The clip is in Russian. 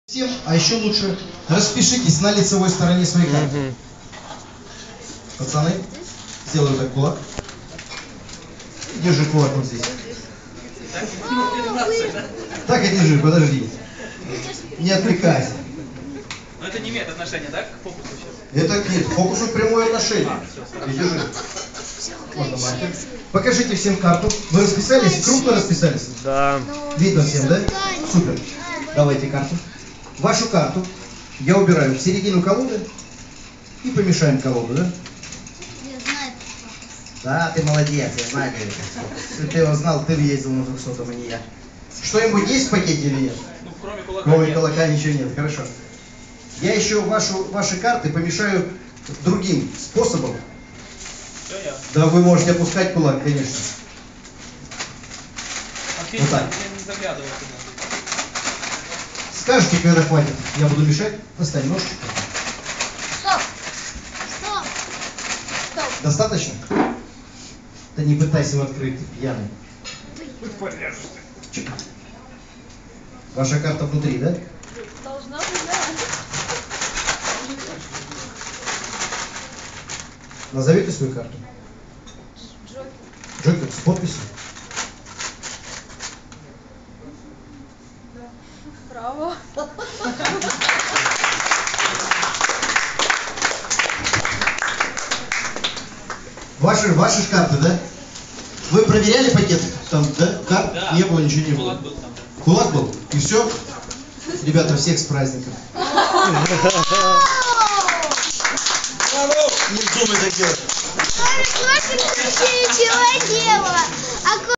Всем, а еще лучше распишитесь на лицевой стороне своей карты. Пацаны, сделаю так кулак. Держи кулак вот здесь. Так и держи, подожди. Не отвлекайся. Но это не имеет отношения, да, к фокусу сейчас? Это нет, фокусу прямое отношение. И держи. Можно маркер. Покажите всем карту. Вы расписались? Крупно расписались? Да. Видно всем, да? Супер. Давайте карту. Вашу карту я убираю в середину колоды и помешаем колоду, да? Я знаю. Да, ты молодец, я знаю, Гарик. Если ты его знал, ты бы ездил на 200-м, а не я. Что-нибудь есть в пакете или нет? Ну, кроме кулака. Кроме кулака ничего нет, хорошо. Я еще ваши карты помешаю другим способом. Все я. Да, вы можете опускать кулак, конечно. Отлично, Вот так. я не заглядывал туда. Скажете, когда хватит, я буду мешать, достань ножичек. Стоп! Стоп! Стоп! Достаточно? Да не пытайся его открыть, ты пьяный. Чик. Ваша карта внутри, да? Должна быть, да. Назовите свою карту. Джокер. Джокер с подписью. Браво. Ваши ж карты, да? Вы проверяли пакет? Там, да? Карт? Да. Не было, ничего не было. Кулак был там. Кулак был? И все? Ребята, всех с праздником. Не вздумай так делать. Ничего дело.